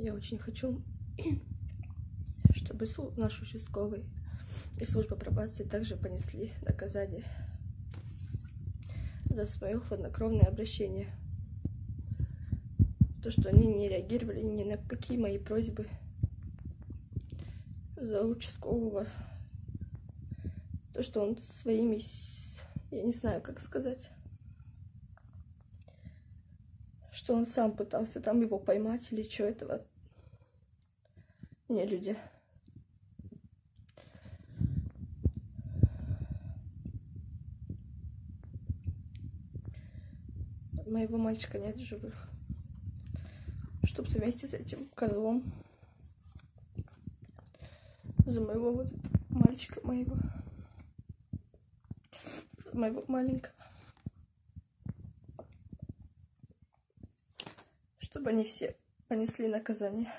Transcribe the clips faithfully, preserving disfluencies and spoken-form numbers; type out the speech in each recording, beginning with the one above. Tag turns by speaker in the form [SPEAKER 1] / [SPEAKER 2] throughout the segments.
[SPEAKER 1] Я очень хочу, чтобы наш участковый и служба пробации также понесли наказание за свое хладнокровное обращение. То, что они не реагировали ни на какие мои просьбы. За участкового. То, что он своими... Я не знаю, как сказать. Что он сам пытался там его поймать или что этого. Не люди. Моего мальчика нет в живых. Чтобы вместе с этим козлом за моего вот мальчика моего, за моего маленького, чтобы они все понесли наказание.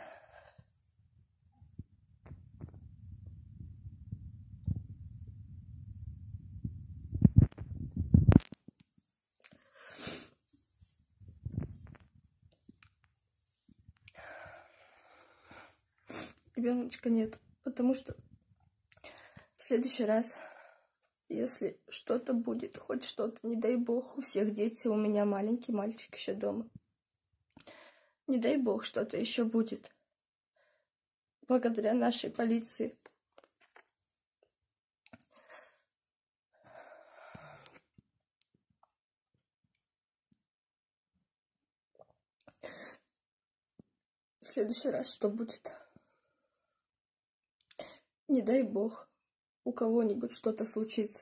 [SPEAKER 1] Ребеночка нет, потому что в следующий раз, если что-то будет, хоть что-то, не дай бог, у всех дети, у меня маленький мальчик еще дома. Не дай бог, что-то еще будет. Благодаря нашей полиции. В следующий раз что будет? Не дай бог, у кого-нибудь что-то случится.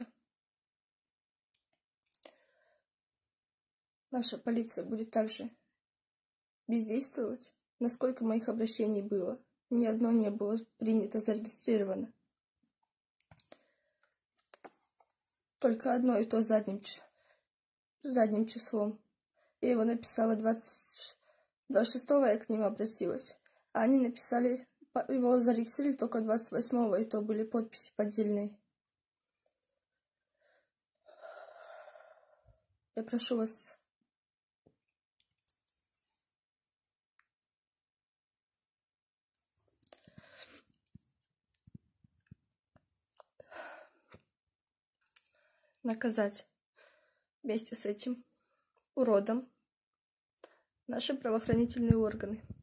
[SPEAKER 1] Наша полиция будет также бездействовать. Насколько моих обращений было, ни одно не было принято, зарегистрировано. Только одно, и то задним, задним числом. Я его написала двадцать, двадцать шестого, я к ним обратилась. А они написали, его зарегистрировали только двадцать восьмого, и то были подписи поддельные. Я прошу вас наказать вместе с этим уродом наши правоохранительные органы.